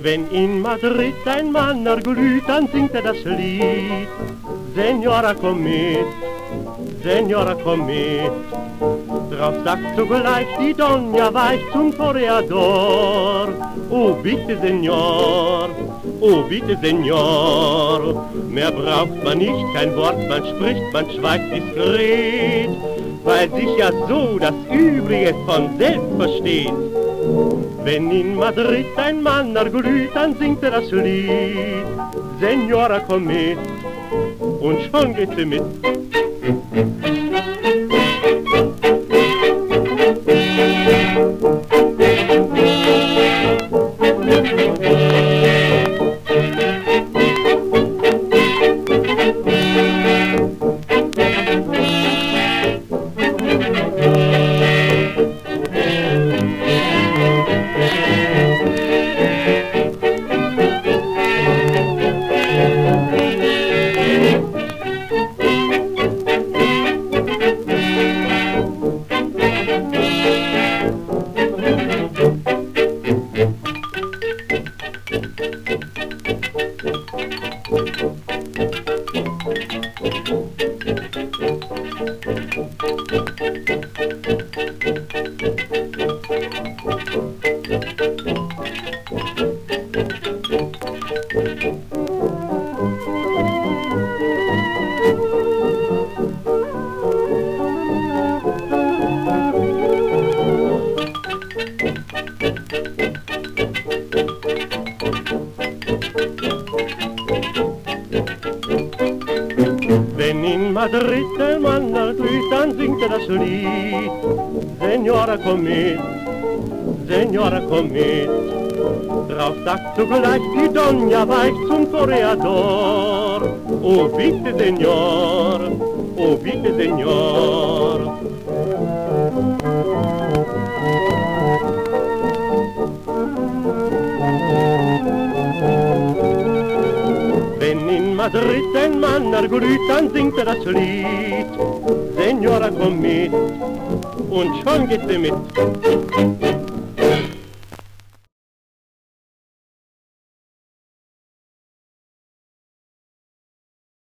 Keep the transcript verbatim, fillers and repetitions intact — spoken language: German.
Wenn in Madrid ein Mann erglüht, dann singt er das Lied. Senora, komm mit, Senora, komm mit. Drauf sagt zugleich die Donna weich zum Toreador. Oh, bitte, Senor, oh, bitte, Senor. Mehr braucht man nicht, kein Wort, man spricht, man schweigt diskret, weil sich ja so das Übrige von selbst versteht. Wenn in Madrid ein Mann erglüht, dann singt er das Lied. Senora, komm mit, und schon geht sie mit. Wenn in Madrid der Mann erglüht, dann singt er das Lied. Senora, komm mit, Senora, komm mit. Drauf sagt zugleich die Donna weich zum Toreador. Oh, bitte, Senor, oh, bitte, Senor. Wenn in Madrid ein Mann erglüht, dann singt er das Lied. Senora, komm mit, und schon geht sie mit.